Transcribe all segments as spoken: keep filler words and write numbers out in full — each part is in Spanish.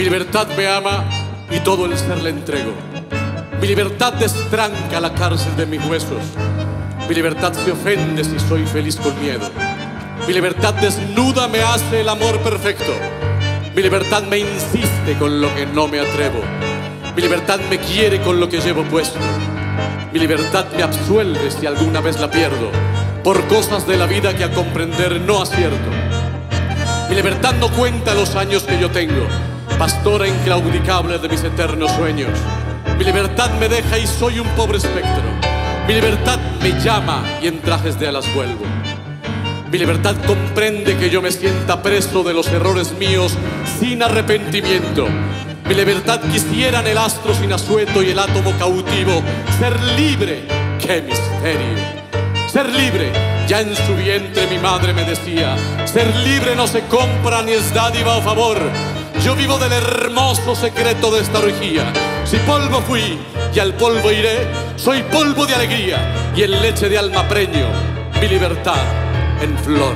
libertad me ama y todo el ser le entrego. Mi libertad destranca la cárcel de mis huesos. Mi libertad se ofende si soy feliz con miedo. Mi libertad desnuda me hace el amor perfecto. Mi libertad me insiste con lo que no me atrevo. Mi libertad me quiere con lo que llevo puesto. Mi libertad me absuelve si alguna vez la pierdo, por cosas de la vida que a comprender no acierto. Mi libertad no cuenta los años que yo tengo, pastora inclaudicable de mis eternos sueños. Mi libertad me deja y soy un pobre espectro. Mi libertad me llama y en trajes de alas vuelvo. Mi libertad comprende que yo me sienta preso de los errores míos sin arrepentimiento. Mi libertad quisiera en el astro sin asueto y el átomo cautivo. Ser libre, qué misterio. Ser libre, ya en su vientre mi madre me decía. Ser libre no se compra ni es dádiva o favor. Yo vivo del hermoso secreto de esta orgía. Si polvo fui y al polvo iré, soy polvo de alegría y en leche de alma preño mi libertad en flor.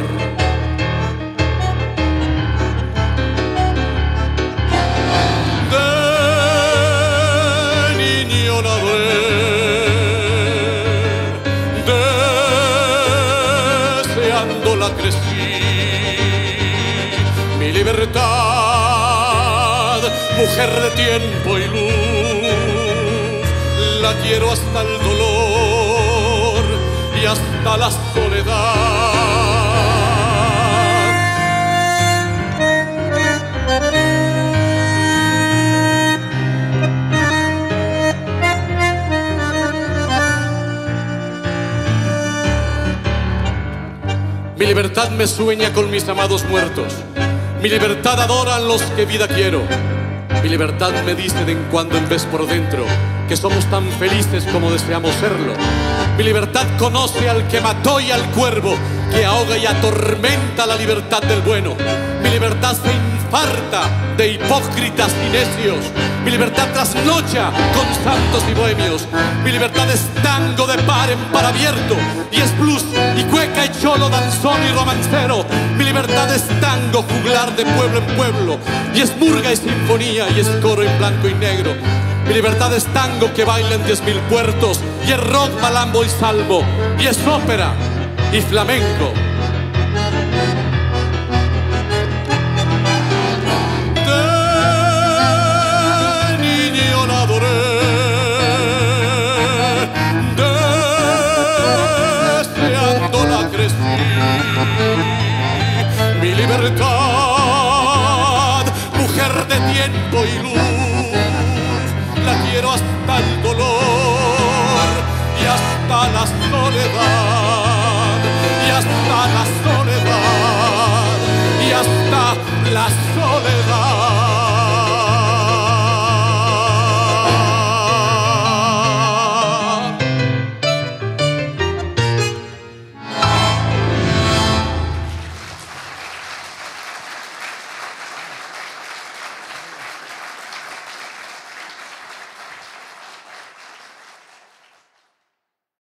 De niño nadé, deseándola crecí. Mi libertad, mujer de tiempo y luz, la quiero hasta el dolor y hasta la soledad. Mi libertad me sueña con mis amados muertos. Mi libertad adora a los que vida quiero. Mi libertad me dice de en cuando en vez por dentro que somos tan felices como deseamos serlo. Mi libertad conoce al que mató y al cuervo que ahoga y atormenta la libertad del bueno. Mi libertad se infarta de hipócritas y necios. Mi libertad trasnocha con santos y bohemios. Mi libertad es tango de par en par abierto y es blues y cueca y cholo, danzón y romancero. Mi libertad es tango juglar de pueblo en pueblo y es murga y sinfonía y es coro en blanco y negro. Mi libertad es tango que baila en diez mil puertos y es rock, malambo y salmo y es ópera y flamenco. De niño la adoré, deseándola crecí. Mi libertad, mujer de tiempo y luz, la quiero hasta el dolor y hasta la soledad, y hasta la soledad, y hasta la soledad.